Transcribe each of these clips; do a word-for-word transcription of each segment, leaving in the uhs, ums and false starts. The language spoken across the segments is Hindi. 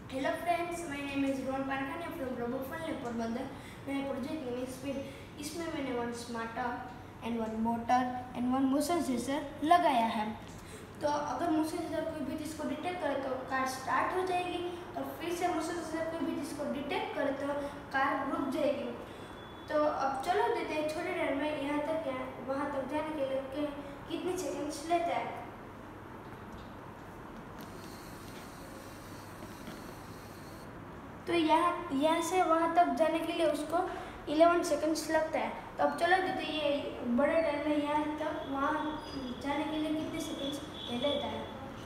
Hello friends, my name is Ron Parkani from Prabhu Fun Porbandar. My project name is Speed. इसमें मैंने one smarter and one motor and one motion sensor लगाया है। तो अगर मोशन सेंसर कोई भी चीज़ को डिटेक्ट करे तो कार स्टार्ट हो जाएगी और फिर से मोशन सेंसर कोई भी चीज़ को डिटेक्ट करे तो कार रुक जाएगी। तो अब चलो देते हैं छोटे टाइम में यहाँ तक वहाँ तक जाने के लिए कितने सेकेंड्स लेता है। तो यहाँ यहाँ से वहाँ तक जाने के लिए उसको इलेवन सेकंड्स लगता है। तो अब चलो देते ये बड़े टाइम में यहाँ तक वहाँ जाने के लिए कितने सेकंड्स लेता है।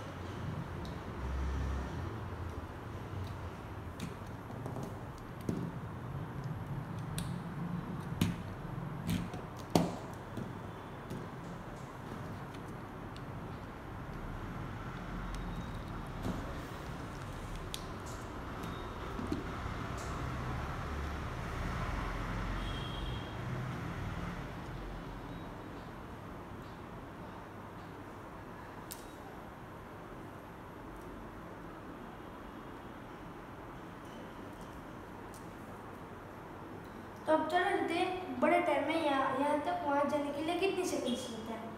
तो अब चलो देख बड़े टाइम में यहाँ यहाँ तक वहाँ जाने के लिए कितनी सेकंड्स लेता है।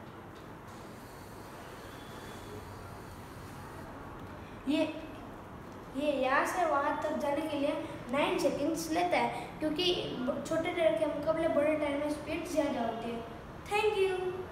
ये ये यहाँ से वहाँ तक जाने के लिए नाइन सेकंड्स लेता है, क्योंकि छोटे टायर के मुकाबले बड़े टायर में स्पीड ज़्यादा होती है। Thank you.